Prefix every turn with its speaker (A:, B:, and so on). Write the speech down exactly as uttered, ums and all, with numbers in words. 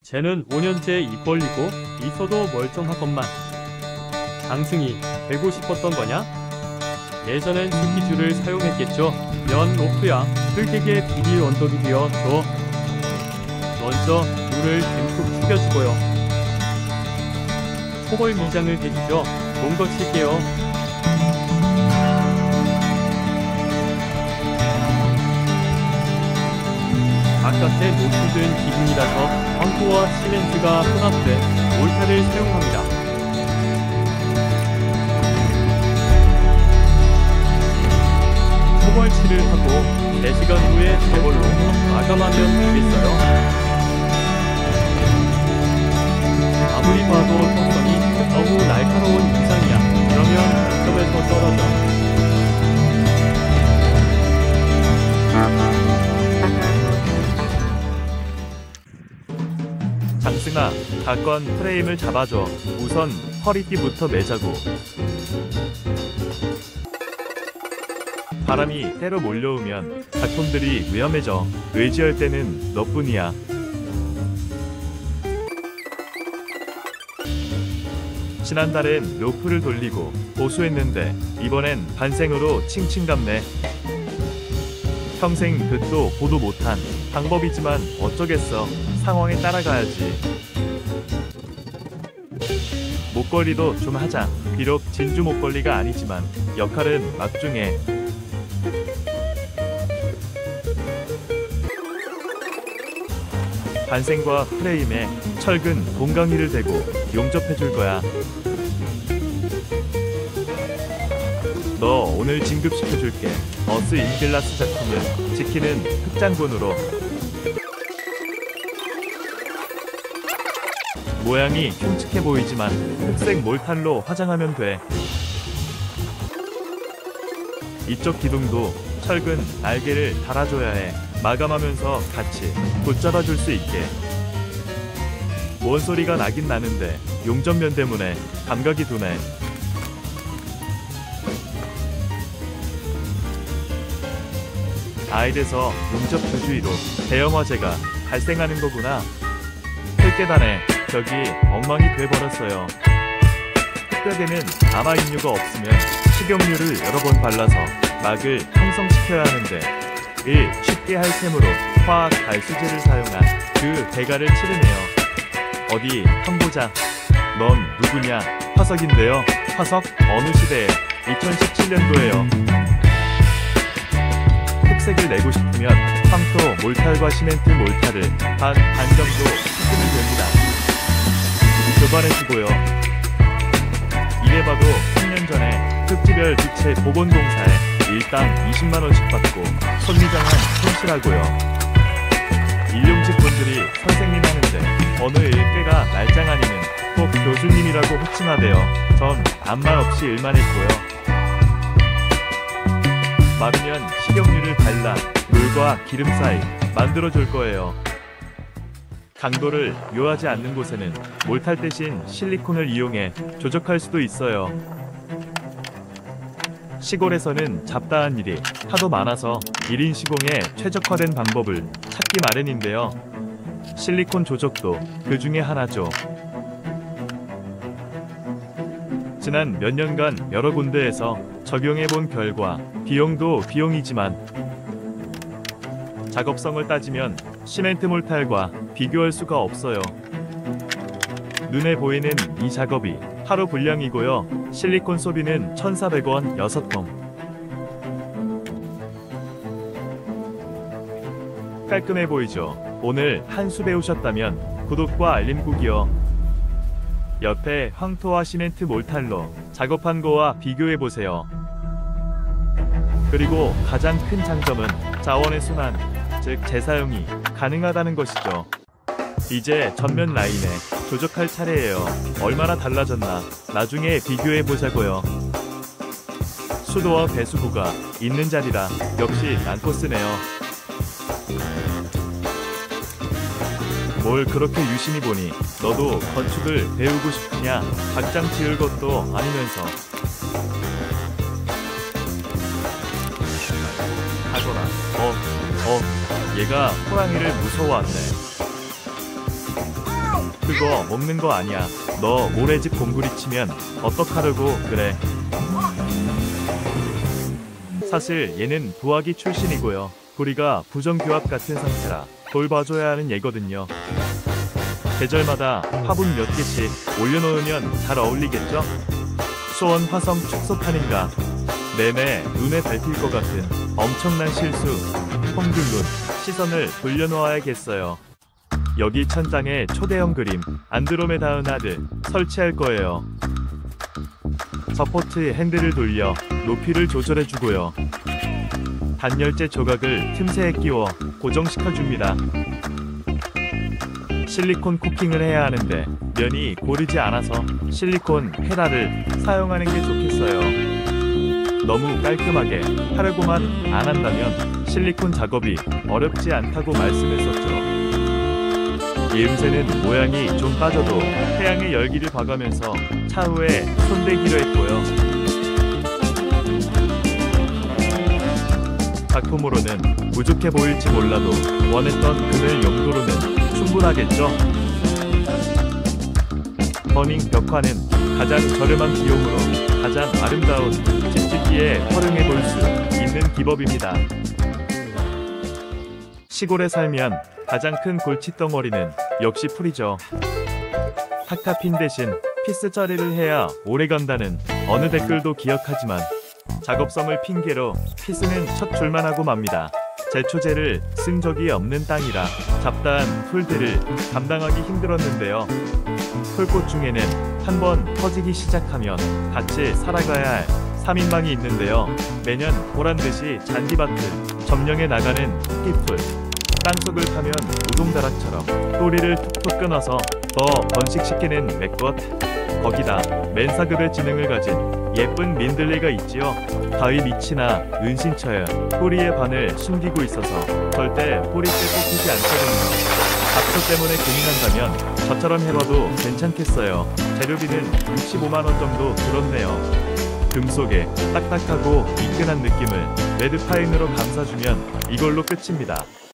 A: 쟤는 오 년째 입 벌리고 있어도 멀쩡하건만. 장승이 되고 싶었던 거냐? 예전엔 스키줄을 사용했겠죠. 면 로프야 흙에게 비닐 언덕이 되어줘. 먼저 물을 듬뿍 숙여주고요. 초벌 미장을 해주죠. 몸거 칠게요. 바깥에 노출된 기둥이라서 황토와 시멘트가 혼합된 몰타를 사용합니다. 초벌칠을 하고 네 시간 후에 저걸로 마감하면 되겠어요. 아무리 봐도 턱선이 너무 날카로운 인상이야. 그러면 점점에서 떨어져. 장승아, 가건 프레임을 잡아줘. 우선 허리띠부터 매자고. 바람이 때로 몰려오면 작품들이 위험해져. 의지할 때는 너뿐이야. 지난달엔 로프를 돌리고 보수했는데 이번엔 반생으로 칭칭 감네. 평생 듣도 보도 못한 방법이지만 어쩌겠어. 상황에 따라가야지. 목걸이도 좀 하자. 비록 진주 목걸이가 아니지만 역할은 막중해. 반생과 프레임에 철근 동강이를 대고 용접해줄 거야. 너 오늘 진급시켜줄게. 어스 인글라스 작품을 지키는 흑장군으로. 모양이 흉측해 보이지만 흑색 몰탈로 화장하면 돼. 이쪽 기둥도 철근 날개를 달아줘야 해. 마감하면서 같이 붙잡아줄 수 있게. 뭔 소리가 나긴 나는데 용접면 때문에 감각이 도네. 아이에서 용접 표주위로 대형 화재가 발생하는 거구나. 흙계단에 벽이 엉망이 돼버렸어요. 뼈대는 아마임류가 없으면 식용유를 여러 번 발라서 막을 형성시켜야 하는데 일 쉽게 할 셈으로 화학 발수제를 사용한 그 대가를 치르네요. 어디 한보자. 넌 누구냐? 화석인데요. 화석 어느 시대에? 이천십칠 년도에요. 흑색을 내고 싶으면 황토 몰탈과 시멘트 몰탈을 반, 반 정도 섞으면 됩니다. 교반해주고요. 이래봐도 삼 년 전에 흑지별 주체 복원공사에 일당 이십만 원씩 받고 손리장한 손실하고요. 일용직분들이 선생님 하는데 어느 일개가 날짱 아니는 꼭 교수님이라고 호칭하대요. 전 아무 말 없이 일만 했고요. 마르면 식용유를 발라 물과 기름 사이 만들어줄 거예요. 강도를 요하지 않는 곳에는 몰탈 대신 실리콘을 이용해 조작할 수도 있어요. 시골에서는 잡다한 일이 하도 많아서 일 인 시공에 최적화된 방법을 찾기 마련인데요. 실리콘 조적도 그 중에 하나죠. 지난 몇 년간 여러 군데에서 적용해본 결과 비용도 비용이지만 작업성을 따지면 시멘트 몰탈과 비교할 수가 없어요. 눈에 보이는 이 작업이 하루 분량이고요. 실리콘 소비는 천사백 원 여섯 통. 깔끔해 보이죠? 오늘 한 수 배우셨다면 구독과 알림 꾹이요. 옆에 황토와 시멘트 몰탈로 작업한 거와 비교해보세요. 그리고 가장 큰 장점은 자원의 순환, 즉 재사용이 가능하다는 것이죠. 이제 전면 라인에 조작할 차례예요. 얼마나 달라졌나 나중에 비교해보자고요. 수도와 배수구가 있는 자리라 역시 난코스네요. 뭘 그렇게 유심히 보니 너도 건축을 배우고 싶으냐? 각장 지을 것도 아니면서. 가거라. 어, 어, 얘가 호랑이를 무서워한대. 그거 먹는 거 아니야. 너 모래집 공구리 치면 어떡하려고 그래. 사실 얘는 부하기 출신이고요. 구리가 부정교합 같은 상태라 돌봐줘야 하는 얘거든요. 계절마다 화분 몇 개씩 올려놓으면 잘 어울리겠죠? 수원 화성 축소탄인가? 내내 눈에 밟힐 것 같은 엄청난 실수. 홍등군 시선을 돌려놓아야겠어요. 여기 천장에 초대형 그림 안드로메다 은하를 설치할 거예요. 서포트 핸들을 돌려 높이를 조절해주고요. 단열재 조각을 틈새에 끼워 고정시켜줍니다. 실리콘 코킹을 해야 하는데 면이 고르지 않아서 실리콘 헤라를 사용하는 게 좋겠어요. 너무 깔끔하게 하려고만 안 한다면 실리콘 작업이 어렵지 않다고 말씀했었죠. 예음새는 모양이 좀 빠져도 태양의 열기를 봐가면서 차후에 손대기로 했고요. 작품으로는 부족해 보일지 몰라도 원했던 그늘 용도로는 충분하겠죠. 버닝 벽화는 가장 저렴한 비용으로 가장 아름다운 집짓기에 활용해 볼 수 있는 기법입니다. 시골에 살면 가장 큰 골칫덩어리는 역시 풀이죠. 타카핀 대신 피스 처리를 해야 오래간다는 어느 댓글도 기억하지만 작업성을 핑계로 피스는 첫 줄만 하고 맙니다. 제초제를 쓴 적이 없는 땅이라 잡다한 풀들을 감당하기 힘들었는데요. 풀꽃 중에는 한번 터지기 시작하면 같이 살아가야 할 삼 인방이 있는데요. 매년 보란듯이 잔디밭을 점령해 나가는 토끼풀. 땅속을 파면 우동다락처럼 꼬리를 툭툭 끊어서 더 번식시키는 맥것. 거기다 맨사급의 지능을 가진 예쁜 민들레가 있지요. 가위 밑이나 은신처에 뿌리의 반을 숨기고 있어서 절대 뿌리째 뽑히지 않거든요. 잡초 때문에 고민한다면 저처럼 해봐도 괜찮겠어요. 재료비는 육십오만 원 정도 들었네요. 금속에 딱딱하고 미끈한 느낌을 레드파인으로 감싸주면 이걸로 끝입니다.